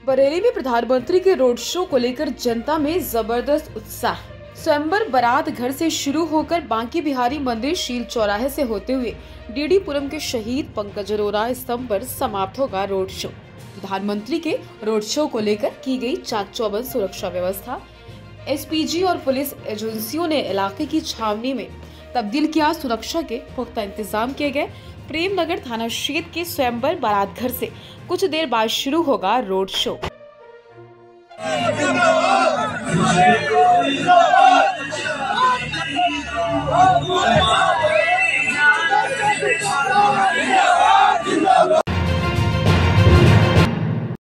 बरेली में प्रधानमंत्री के रोड शो को लेकर जनता में जबरदस्त उत्साह। स्वयंवर बारात घर से शुरू होकर बांके बिहारी मंदिर शील चौराहे से होते हुए डीडी पुरम के शहीद पंकज अरोरा स्तंभ पर समाप्त होगा रोड शो। प्रधानमंत्री के रोड शो को लेकर की गई चाक चौबंद सुरक्षा व्यवस्था। एसपीजी और पुलिस एजेंसियों ने इलाके की छावनी में तब्दील किया। सुरक्षा के पुख्ता इंतजाम किए गए। प्रेमनगर थाना क्षेत्र के स्वयंवर बारात घर से कुछ देर बाद शुरू होगा रोड शो।